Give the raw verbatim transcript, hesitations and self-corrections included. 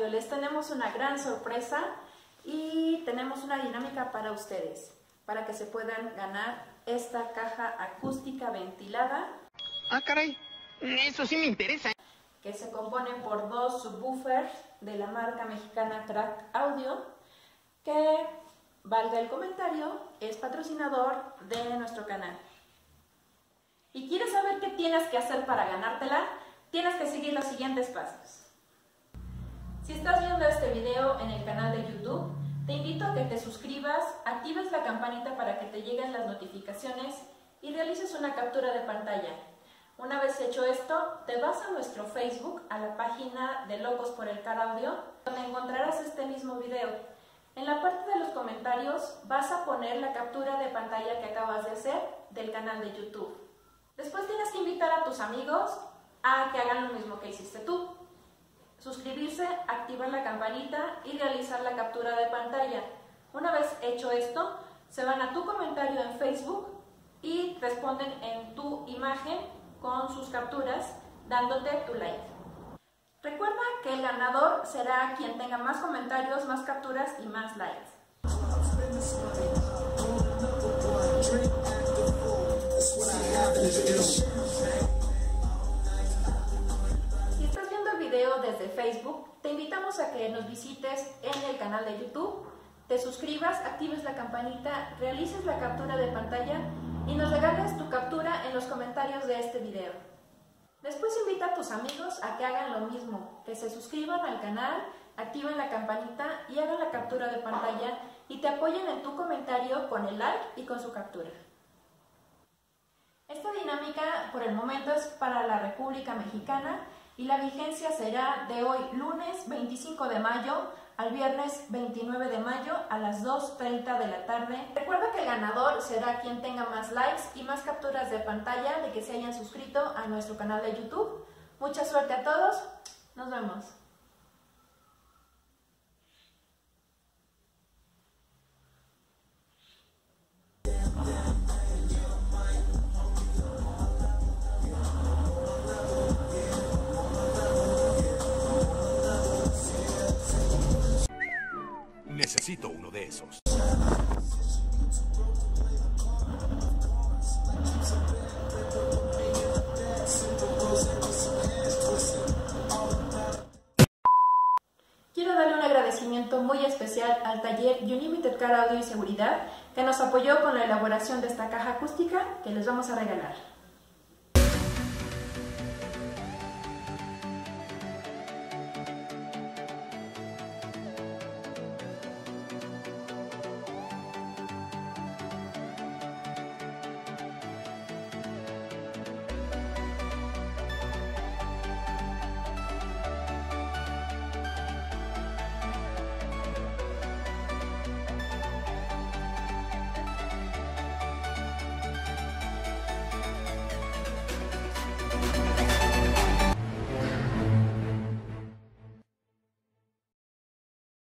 Audio, les tenemos una gran sorpresa y tenemos una dinámica para ustedes, para que se puedan ganar esta caja acústica ventilada. Ah, caray, eso sí me interesa. Que se compone por dos subwoofers de la marca mexicana Crack Audio, que, valga el comentario, es patrocinador de nuestro canal. ¿Y quieres saber qué tienes que hacer para ganártela? Tienes que seguir los siguientes pasos. Si estás viendo este video en el canal de YouTube, te invito a que te suscribas, actives la campanita para que te lleguen las notificaciones y realices una captura de pantalla. Una vez hecho esto, te vas a nuestro Facebook, a la página de Locos por el Car Audio, donde encontrarás este mismo video. En la parte de los comentarios vas a poner la captura de pantalla que acabas de hacer del canal de YouTube. Después tienes que invitar a tus amigos a que hagan lo mismo que hiciste tú. Suscribirse, activar la campanita y realizar la captura de pantalla. Una vez hecho esto, se van a tu comentario en Facebook y responden en tu imagen con sus capturas, dándote tu like. Recuerda que el ganador será quien tenga más comentarios, más capturas y más likes. Si estás viendo el video desde Facebook, te invitamos a que nos visites en el canal de YouTube, te suscribas, actives la campanita, realices la captura de pantalla y nos regales tu captura en los comentarios de este video. Después invita a tus amigos a que hagan lo mismo, que se suscriban al canal, activen la campanita y hagan la captura de pantalla y te apoyen en tu comentario con el like y con su captura. Esta dinámica por el momento es para la República Mexicana y la vigencia será de hoy lunes veinticinco de mayo al viernes veintinueve de mayo a las dos treinta de la tarde. Recuerda que el ganador será quien tenga más likes y más capturas de pantalla de que se hayan suscrito a nuestro canal de YouTube. Mucha suerte a todos, nos vemos. Necesito uno de esos. Quiero darle un agradecimiento muy especial al taller Unlimited Car Audio y Seguridad que nos apoyó con la elaboración de esta caja acústica que les vamos a regalar.